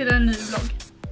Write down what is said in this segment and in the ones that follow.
till en ny vlogg.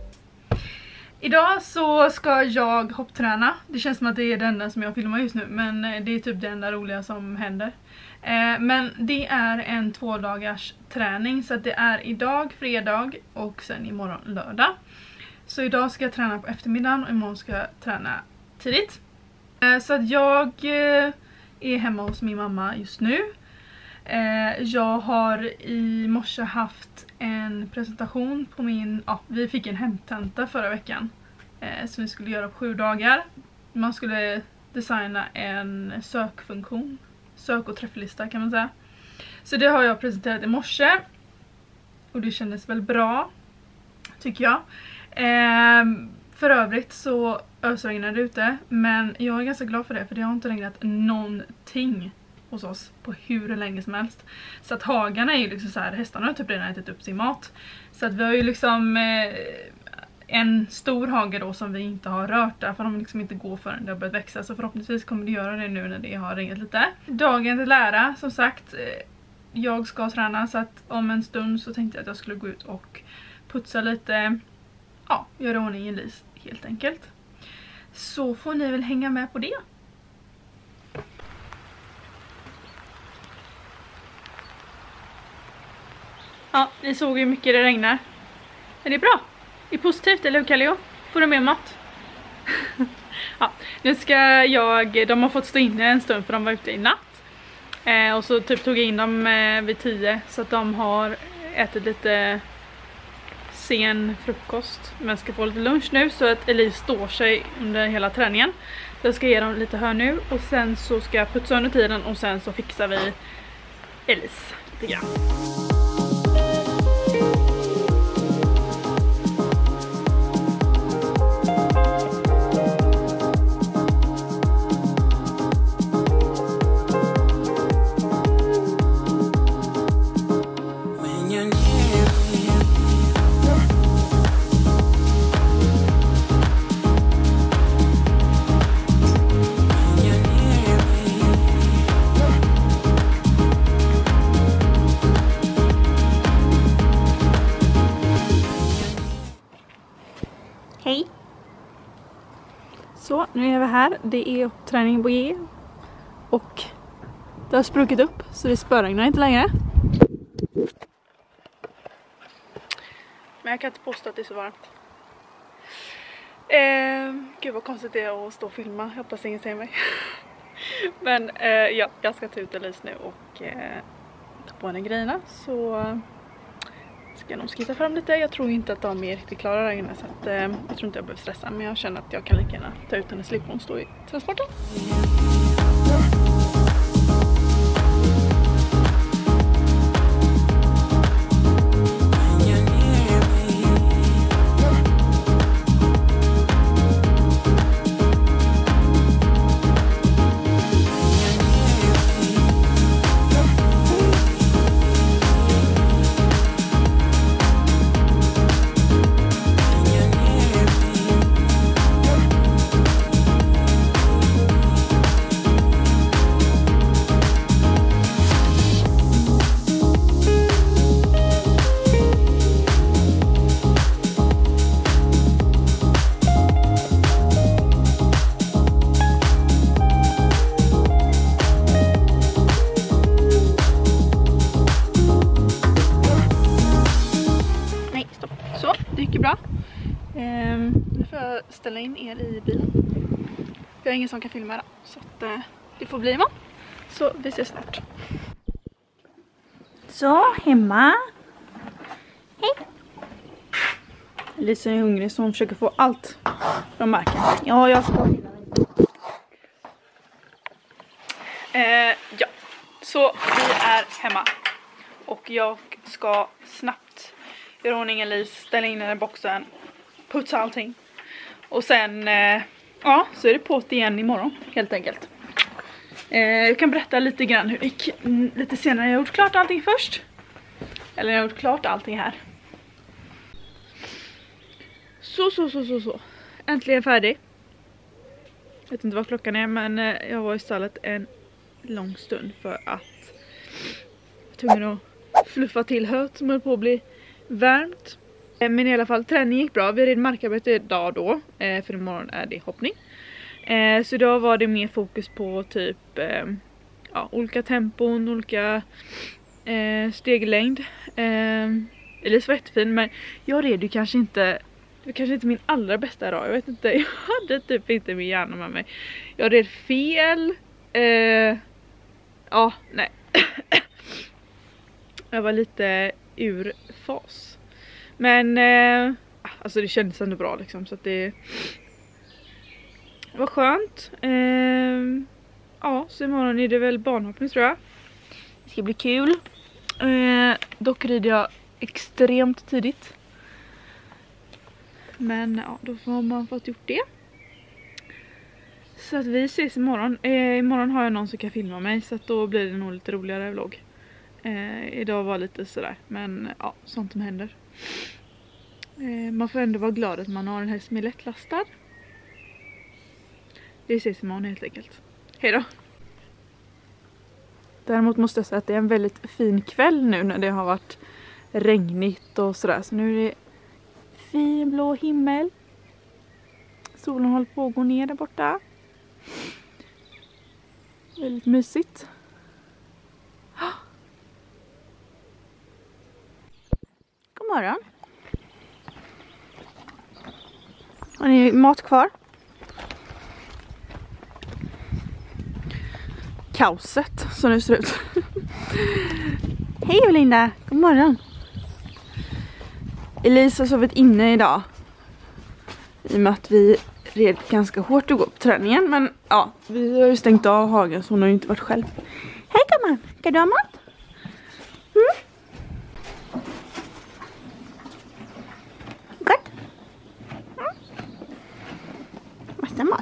Idag så ska jag hoppträna. Det känns som att det är det enda som jag filmar just nu, men det är typ det enda roliga som händer. Men det är en 2 dagars träning, så att det är idag fredag och sen imorgon lördag. Så idag ska jag träna på eftermiddagen och imorgon ska jag träna tidigt. Så att jag är hemma hos min mamma just nu. Jag har i morse haft en presentation på min... Ja, vi fick en hemtenta förra veckan som vi skulle göra på 7 dagar. Man skulle designa en sökfunktion. Sök- och träfflista kan man säga. Så det har jag presenterat i morse. Och det kändes väl bra, tycker jag. För övrigt så ösregnar det ute. Men jag är ganska glad för det, för det har inte regnat någonting hos oss på hur länge som helst. Så att hagarna är ju liksom så här, hästarna har typ redan ätit upp sin mat. Så att vi har ju liksom en stor hage då som vi inte har rört, därför de liksom inte går förrän det har börjat växa. Så förhoppningsvis kommer det göra det nu när det har regnat lite. Dagen till lära, som sagt, jag ska träna, så att om en stund så tänkte jag att jag skulle gå ut och putsa lite, ja, göra ordning en lis helt enkelt. Så får ni väl hänga med på det. Ja, ni såg ju hur mycket det regnar. Men det är bra. Det är positivt, eller hur Kallio? Får du mer mat? Ja, nu ska jag... De har fått stå inne en stund för de var ute i natt. Och så typ tog jag in dem vid 10. Så att de har ätit lite sen frukost. Men ska få lite lunch nu, så att Elise står sig under hela träningen. Så jag ska ge dem lite hör nu. Och sen så ska jag putsa under tiden. Och sen så fixar vi Elise lite grann. Hej! Så, nu är vi här. Det är träning på G. Och det har spruckit upp, så det spöregnar inte längre. Men jag kan inte påstå att det är så varmt. Gud vad konstigt det är att stå och filma. Jag hoppas ingen ser mig. Men ja, jag ska ta ut Elise nu och ta på henne grejerna. Så... ska jag nog skissa fram lite. Jag tror inte att de är riktigt klara där inne, så att, jag tror inte jag behöver stressa. Men jag känner att jag kan lika gärna ta ut henne och slippa hon stå i transporten. Nu får jag ställa in er i bilen. Jag har ingen som kan filma det, så att, det får bli imorgon. Så vi ses snart. Så, hemma. Hej. Lisa är hungrig så hon försöker få allt från marken. Ja, jag ska ja, så vi är hemma. Och jag ska snabbt göra ordning Elise, ställa in den i boxen, putsa allting. Och sen, ja, så är det på igen imorgon, helt enkelt. Jag kan berätta lite grann hur det gick lite senare. Jag har gjort klart allting först. Eller jag har gjort klart allting här. Så. Äntligen färdig. Jag vet inte vad klockan är, men jag var i stallet en lång stund för att jag var tvungen att fluffa till höet som höll på att bli varmt. Men i alla fall, träningen gick bra. Vi red markarbete idag då, för imorgon är det hoppning. Så idag var det mer fokus på typ olika tempon, olika steglängd. Elise var jättefin, men jag red ju kanske inte min allra bästa dag. Jag vet inte, jag hade typ inte min hjärna med mig. Jag red fel. Nej. Jag var lite ur fas. Men alltså det kändes ändå bra liksom, så att det var skönt. Så imorgon är det väl banhoppning tror jag. Det ska bli kul. Dock rider jag extremt tidigt. Men då får man fått gjort det. Så att vi ses imorgon. Imorgon har jag någon som kan filma mig, så att då blir det nog lite roligare vlogg. Idag var lite sådär, men sånt som händer. Man får ändå vara glad att man har en häst som är lättlastad. Vi ses imorgon helt enkelt. Hej då! Däremot måste jag säga att det är en väldigt fin kväll nu när det har varit regnigt och sådär. Så nu är det fin blå himmel. Solen håller på att gå ner där borta. Väldigt mysigt. God morgon. Har ni mat kvar? Kaoset som det ser ut. Hej Linda, god morgon. Elisa har sovit inne idag. I och med att vi red ganska hårt att gå på träningen. Men vi har ju stängt av hagen så hon har ju inte varit själv. Hej gumman, kan du ha mat? Gott? Massa mat.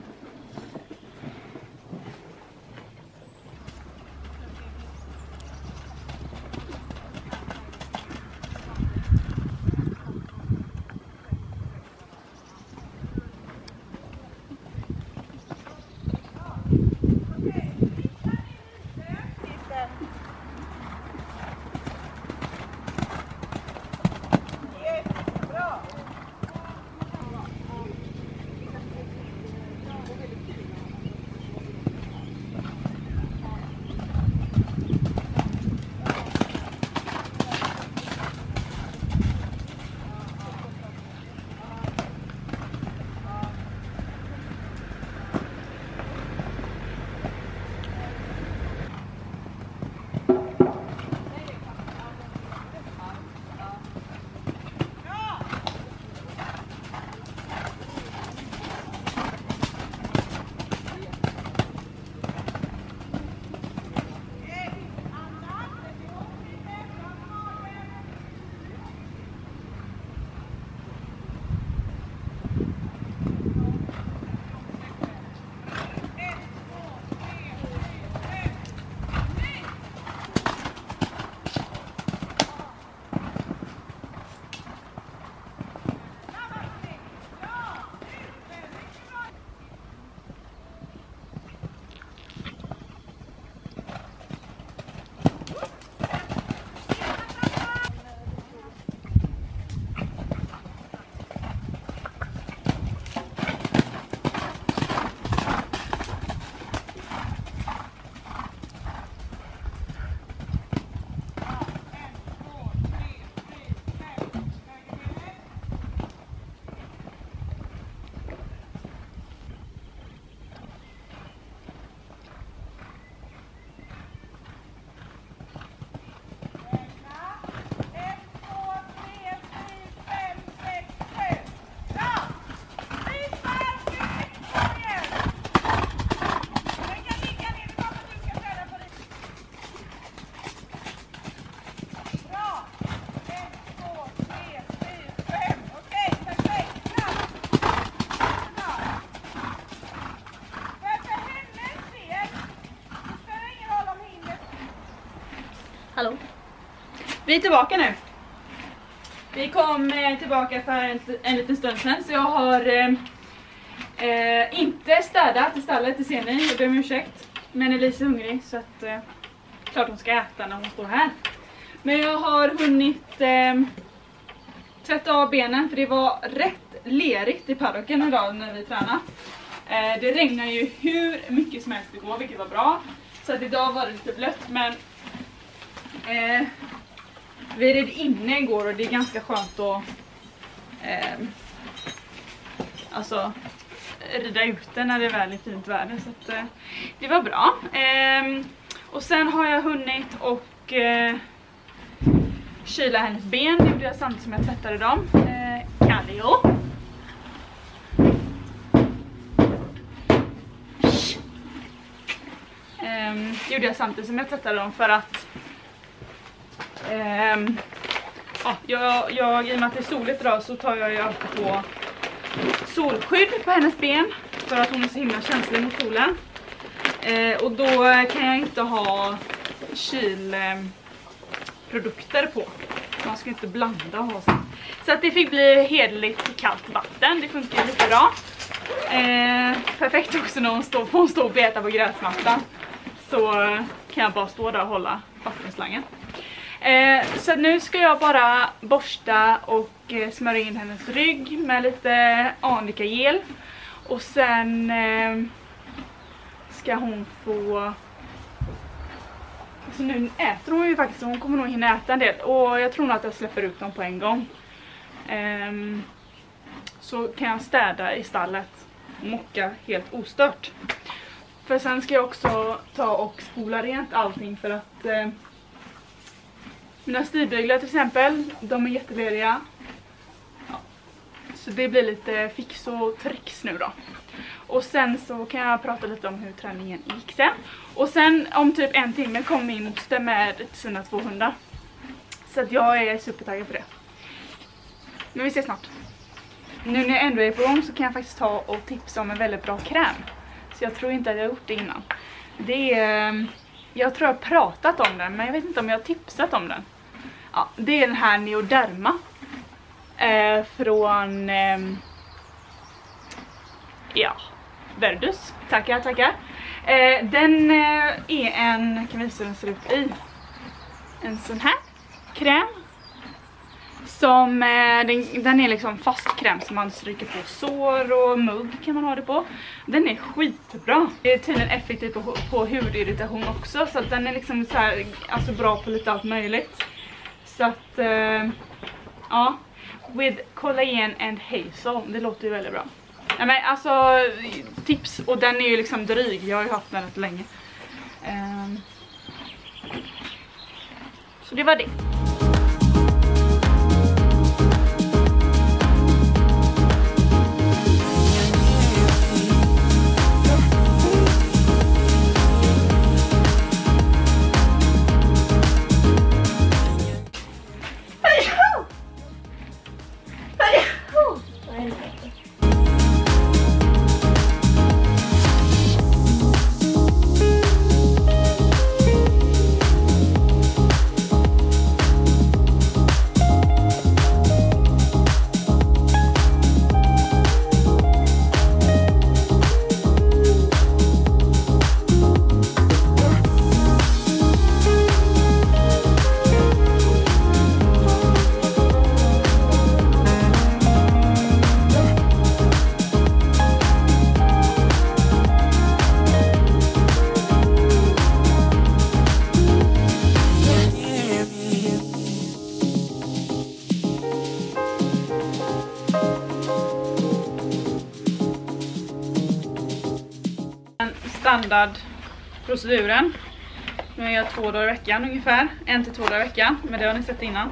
Hallå. Vi är tillbaka nu. Vi kom tillbaka för en liten stund sedan. Så jag har inte städat i stallet, det ser ni. Jag ber om ursäkt. Men Elise är hungrig så att klart hon ska äta när hon står här. Men jag har hunnit tvätta av benen för det var rätt lerigt i paddocken idag när vi tränade. Det regnar ju hur mycket som helst igår, vilket var bra. Så att idag var det lite blött, men vi red inne igår och det är ganska skönt att alltså rida ute när det är väldigt fint väder, så att, det var bra. Och sen har jag hunnit och kyla hennes ben. Det gjorde jag samtidigt som jag tvättade dem. Kallio. Det gjorde jag samtidigt som jag tvättade dem för att jag i och med att det är soligt idag så tar jag ju alltid på solskydd på hennes ben för att hon är så himla känslig mot solen. Och då kan jag inte ha kylprodukter på. Man ska inte blanda och ha så. Så att det fick bli hederligt kallt vatten. Det funkar lite bra. Perfekt också när hon står och betar på gräsmattan. Så kan jag bara stå där och hålla vattenslangen. Så nu ska jag bara borsta och smörja in hennes rygg med lite arnika-gel. Och sen ska hon få... Så nu äter hon ju faktiskt, hon kommer nog hinna äta en del. Och jag tror nog att jag släpper ut dem på en gång. Så kan jag städa i stallet och mocka helt ostört. För sen ska jag också ta och spola rent allting för att mina stigbyglar till exempel, de är jättelediga. Ja. Så det blir lite fix och tricks nu då. Och sen så kan jag prata lite om hur träningen gick sen. Och sen om typ en timme kommer min moster med sina 2 hundar. Så att jag är supertaggad på det. Men vi ses snart. Nu när jag ändå är på gång så kan jag faktiskt ta och tipsa om en väldigt bra kräm. Så jag tror inte att jag har gjort det innan. Det är... Jag tror jag har pratat om den, men jag vet inte om jag har tipsat om den. Ja, det är den här Neoderma. Från... ja, Verdus. Tackar. Den är en... Kan vi visa hur den ser ut i? En sån här kräm. Som, den är liksom fast kräm som man stryker på sår och mugg kan man ha det på. Den är skitbra. Det är tydligen effektivt på hudirritation också. Så att den är liksom så här, alltså bra på lite allt möjligt. Så att, ja. With collagen and hazel. Det låter ju väldigt bra. Ja, men alltså, tips. Och den är ju liksom dryg. Jag har ju haft den rätt länge. Så det var det. Standardproceduren. Nu är jag 2 dagar i veckan ungefär. 1 till 2 dagar i veckan. Men det har ni sett innan.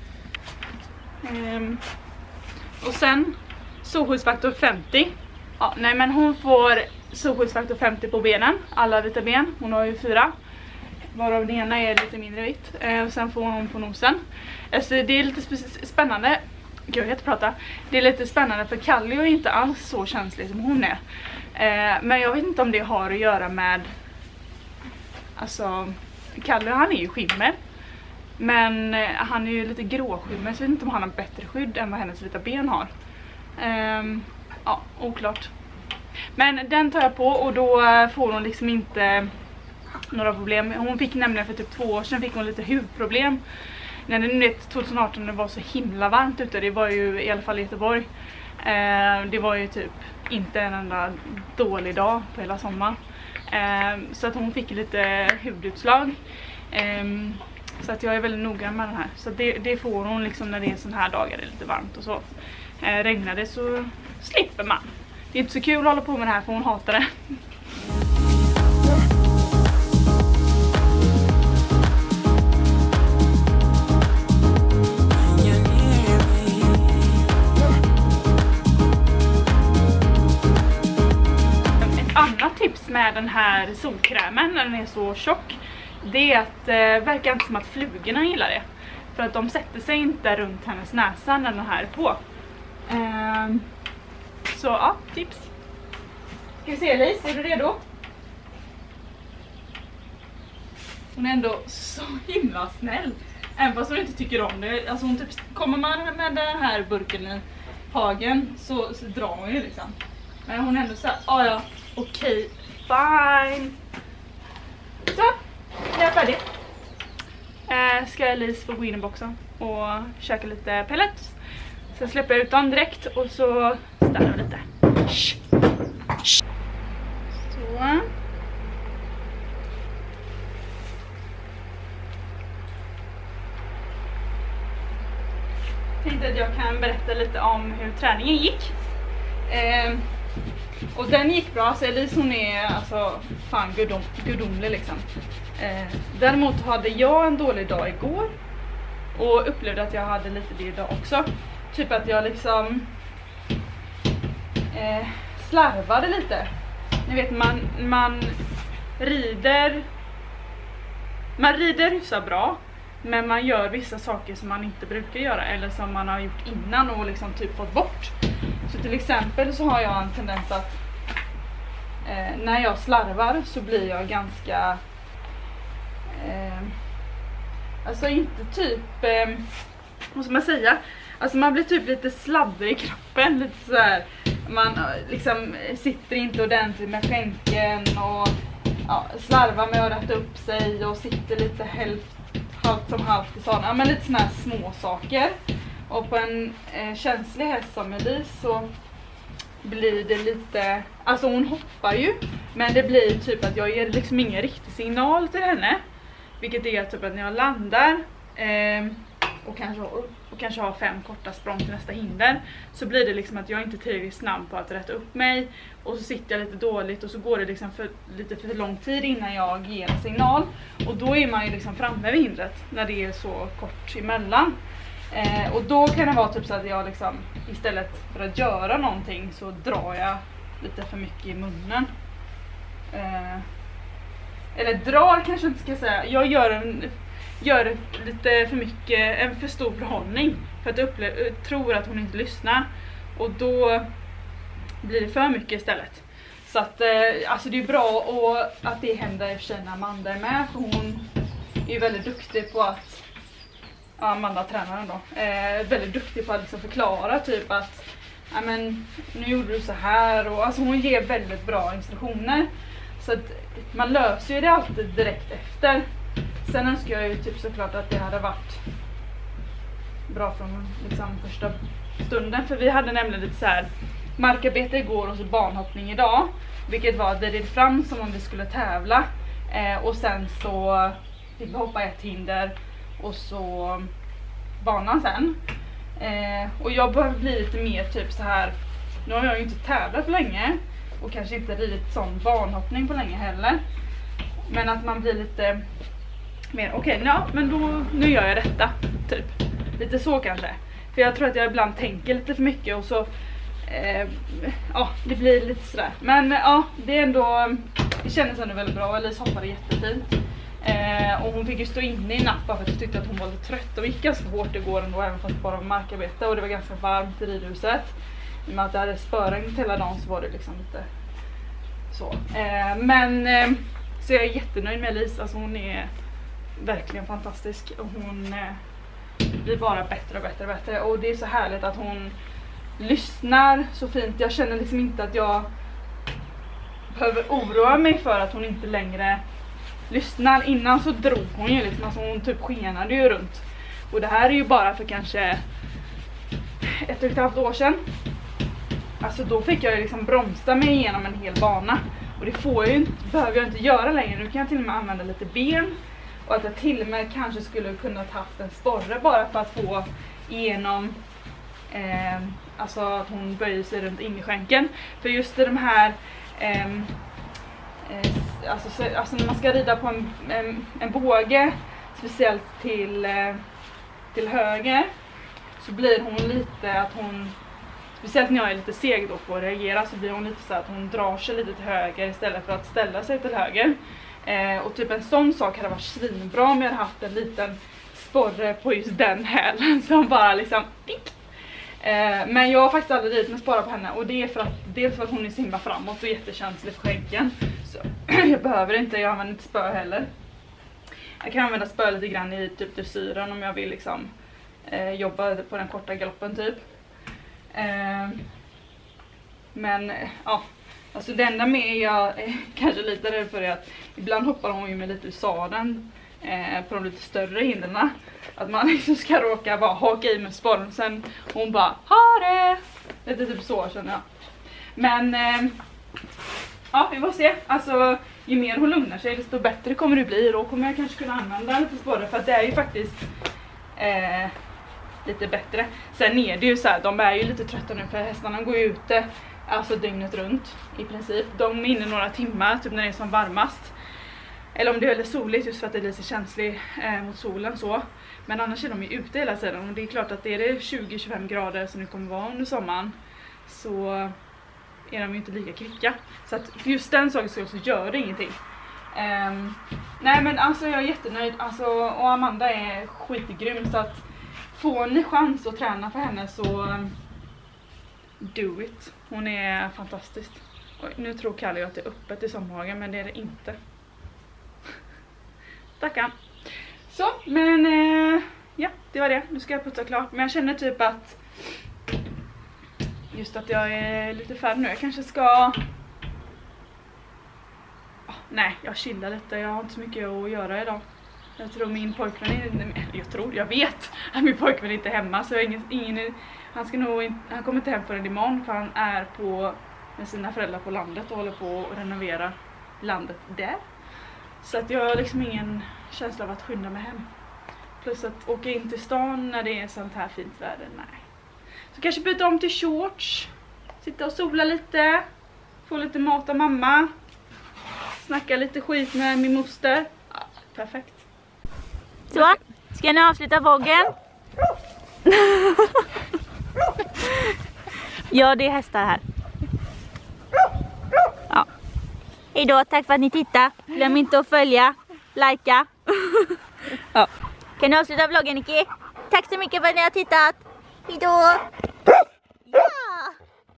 Och sen solskyddsfaktor 50. Ja, nej men hon får solskyddsfaktor 50 på benen. Alla vita ben. Hon har ju 4. Varav den ena är lite mindre vitt. Och sen får hon på nosen. Alltså det är lite spännande. Gud, jag kan inte prata. Det är lite spännande för Kallio är inte alls så känslig som hon är. Men jag vet inte om det har att göra med... Alltså, Kallio han är ju skimmer. Men han är ju lite gråskimmer, så jag vet inte om han har bättre skydd än vad hennes vita ben har. Ja, oklart. Men den tar jag på och då får hon liksom inte några problem. Hon fick nämligen för typ 2 år sedan fick hon lite hudproblem. när det nu 2018 det var så himla varmt ute, det var ju i alla fall i Göteborg. Det var ju typ inte en enda dålig dag på hela sommaren. Så att hon fick lite hudutslag. Så att jag är väldigt noggrann med den här. Så det får hon liksom när det är sån här dagar, det är lite varmt och så. Regnar det så slipper man. Det är inte så kul att hålla på med det här för hon hatar det. Ett annat tips med den här solkrämen när den är så tjock, det är att det verkar inte som att flugorna gillar det. För att de sätter sig inte runt hennes näsa när den här är på. Så ja, tips. Ska vi se Elise, är du redo? Hon är ändå så himla snäll. Även fast hon inte tycker om det. Alltså hon typ, kommer man med den här burken i hagen så drar hon ju liksom. Men hon är ändå så här, ja, okej, fine. Så, jag är färdig. Ska Elise få gå in i boxen och käka lite pellets. Sen släpper jag ut dem direkt och så stannar jag lite. Så. Tänkte att jag kan berätta lite om hur träningen gick. Och den gick bra, så Elise hon är alltså fan gudomlig liksom. Däremot hade jag en dålig dag igår och upplevde att jag hade lite det idag också. Typ att jag liksom slarvade lite. Ni vet, man rider hyfsat bra, men man gör vissa saker som man inte brukar göra eller som man har gjort innan och liksom typ fått bort. Så till exempel så har jag en tendens att när jag slarvar så blir jag ganska alltså inte typ vad ska man säga, alltså man blir typ lite sladdrig i kroppen, lite så här. Man liksom sitter inte ordentligt med skänken och slarvar med att rätta upp sig och sitter lite halvt som halvt i sadeln. Ja, men lite såna här små saker. Och på en känslig häst som Elise så blir det lite, alltså hon hoppar ju, men det blir typ att jag ger liksom ingen riktig signal till henne. Vilket är typ att när jag landar och kanske har 5 korta språng till nästa hinder, så blir det liksom att jag inte är tillräckligt snabb på att rätta upp mig, och så sitter jag lite dåligt och så går det liksom lite för lång tid innan jag ger en signal, och då är man ju liksom framme vid hindret när det är så kort emellan. Och då kan det vara typ så att jag liksom istället för att göra någonting så drar jag lite för mycket i munnen. Eller drar kanske inte ska säga. Jag gör lite för mycket, en för stor förhållning för att jag tror att hon inte lyssnar, och då blir det för mycket istället. Så att alltså det är bra och att det händer i och för sig när Amanda är med, för hon är väldigt duktig på att Amanda tränaren då, väldigt duktig på att liksom förklara typ att men nu gjorde du så här, och alltså hon ger väldigt bra instruktioner, så att man löser ju det alltid direkt efter. Sen önskar jag ju typ såklart att det hade varit bra från liksom första stunden, för vi hade nämligen lite så här markarbete igår och så banhoppning idag, vilket var det red fram som om vi skulle tävla, och sen så fick vi hoppa ett hinder och så banan sen. Och jag behöver bli lite mer typ så här. Nu har jag ju inte tävlat för länge och kanske inte ridit sån banhoppning på länge heller, men att man blir lite mer okej, men då nu gör jag detta typ. Lite så kanske. För jag tror att jag ibland tänker lite för mycket och så det blir lite sådär. Men det är ändå, det kändes ändå väldigt bra. Elise hoppade jättefint. Och hon fick ju stå inne i napp för att jag tyckte att hon var lite trött. Och gick ganska hårt igår ändå, även fast bara markarbete. Och det var ganska varmt i ridhuset. I och med att det hade spöregn hela dagen så var det liksom lite så. Så jag är jättenöjd med Elise. Alltså hon är verkligen fantastisk. Och hon blir bara bättre och bättre och bättre. Och det är så härligt att hon lyssnar så fint. Jag känner liksom inte att jag behöver oroa mig för att hon inte längre lyssnar. Innan så drog hon ju liksom, alltså hon typ skenade ju runt. Och det här är ju bara för kanske 1,5 år sedan. Alltså då fick jag ju liksom bromsa mig igenom en hel bana. Och det behöver jag inte göra längre. Nu kan jag till och med använda lite ben. Och att jag till och med kanske skulle kunna haft en sporre bara för att få igenom alltså att hon böjer sig runt innerskänken. För just i de här alltså när man ska rida på en båge, speciellt till höger, så blir hon lite att hon, speciellt när jag är lite seg då på att reagera, så blir hon lite så att hon drar sig lite till höger istället för att ställa sig till höger. Och typ en sån sak hade varit svinbra om jag hade haft en liten sporre på just den hälen som bara liksom men jag har faktiskt aldrig ridit med sporre på henne, och det är för att dels för att hon är så himla framåt och jättekänslig för skänken, så jag behöver inte, jag använder inte spö heller. Jag kan använda spö lite grann i typ dressyren om jag vill liksom jobba på den korta galoppen typ. Men ja, alltså det enda med jag kanske lite rädd för är att ibland hoppar hon ju med lite ur sadeln på de lite större hindren. Att man liksom ska råka bara haka i med sporren, sen hon bara ha det! Lite typ så känner jag. Men ja, vi får se. Alltså ju mer hon lugnar sig desto bättre kommer det bli. Då kommer jag kanske kunna använda lite sporre, för att det är ju faktiskt lite bättre. Sen är det ju så här, de är ju lite trötta nu för hästarna går ju ute alltså dygnet runt i princip. De är inne några timmar typ när det är som varmast. Eller om det är väldigt soligt, just för att det är lite känsligt mot solen så. Men annars är de ju ute hela tiden, och det är klart att det är 20-25 grader som det kommer vara under sommaren, så är de ju inte lika kvicka. Så att för just den saken så gör det ingenting. Nej men alltså jag är jättenöjd, alltså, och Amanda är skitgrym, så att får ni chans att träna för henne så do it. Hon är fantastisk. Oj, nu tror Kalle att det är öppet i sommarhagen, men det är det inte. Tackar. Så, men ja, det var det. Nu ska jag putta klart. Men jag känner typ att just att jag är lite färdig nu. Jag kanske ska nej, jag chillar lite. Jag har inte så mycket att göra idag. Jag tror min pojkvän jag vet att min pojkvän inte är hemma, så han kommer inte hem förrän imorgon, för han är med sina föräldrar på landet och håller på att renovera landet där. Så att jag har liksom ingen känsla av att skynda mig hem. Plus att åka in till stan när det är sånt här fint väder, nej. Så kanske byta om till shorts, sitta och sola lite, få lite mat av mamma, snacka lite skit med min moster. Ja, perfekt. Så, ska ni avsluta vloggen? Ja, det är hästar här. Ja. Hejdå, tack för att ni tittade. Glöm inte att följa, likea. Ja. Kan ni avsluta vloggen, Nicky? Tack så mycket för att ni har tittat. Hejdå!